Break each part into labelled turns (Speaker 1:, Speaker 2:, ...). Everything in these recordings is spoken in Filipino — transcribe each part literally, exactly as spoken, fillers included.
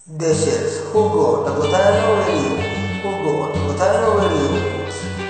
Speaker 1: This is Hugo Takutano Radio. Hugo Takutano Radio.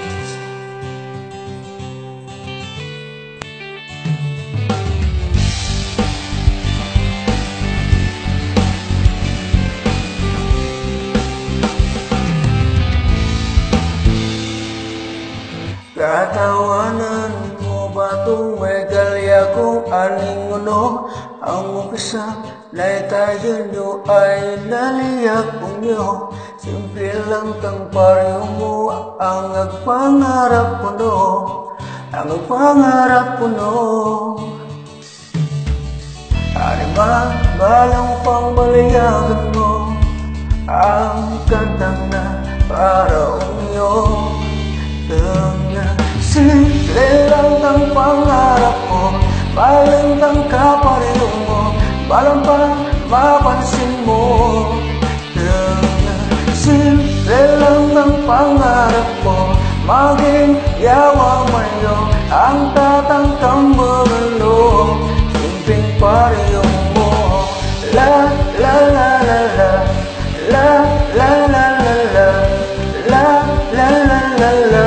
Speaker 1: Katawanan mo ba may galya kung aning uno? Ang umpisa na tayo nyo ay naliyak nyo. Simple lang kang pareho mo ang nagpangarap ko no. Ang nagpangarap ko no. Ano ba balang pang balayagan mo ang kantang na paraong nyo. Simple lang ang pangarap ko, balang ang kapareho mo, balang pa mapansin mo. Simple lang ang pangarap ko, maging yawa mayo ang tatangkang magalo. Simpleng pareho mo, la la la la la, la la la la la, la la la la la.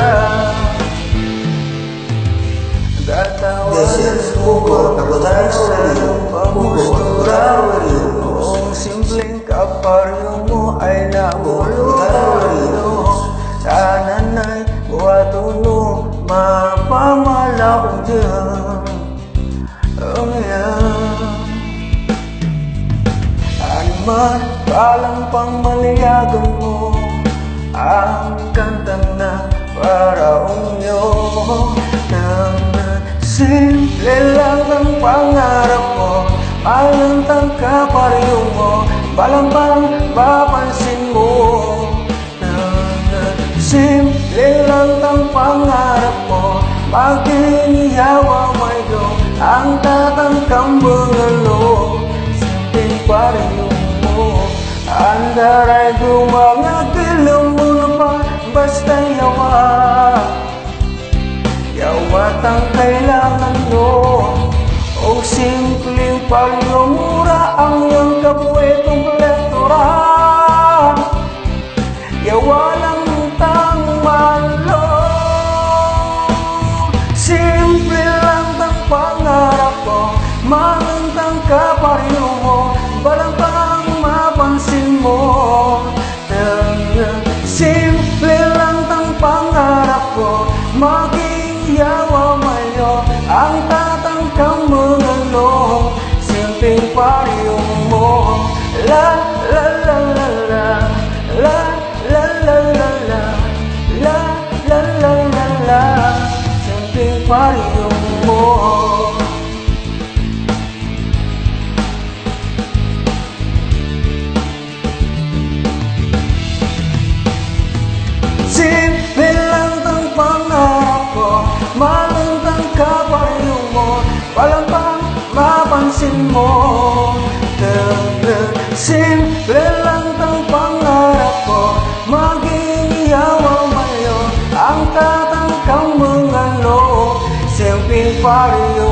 Speaker 2: This is Hugo Takutano Radio. Hugo Takutano Radio.
Speaker 1: Kung simpleng kapareho mo ay namulong, sana na'y buwatuno mapamala ko dyan. Oh yeah. Ano man palang pang maliyagan mo ang kantang na paraong nyo. Simple lang ang pangarap mo, balang ang kapareho mo, balang bang mapansin mo. Simple lang ang pangarap mo, maging yawa mayo ang tatangkang magalo. Simpleng pareho mo, andaray gumangagilong mo na pa, basta yawa. Yawat ang kailangan mo, o simpleng pareho mura ang iyong kabuetong lektora. Yawa lang tang malo. Simple lang ang pangarap ko, manantang kapareho mo, balang pang mapansin mo. Simple lang ang pangarap ko, maging yawa mayo ang tatangkang magalo. Simpleng pareho mo, la la la la la, la la la la la, la la la la la. Simpleng pareho mo. Simple lang ang pangarap ko, malantang kapareho mo, walang pang mapansin mo. Simple lang ang pangarap ko, maging yawa mayo ang tatangkang magalo. Simpleng pareho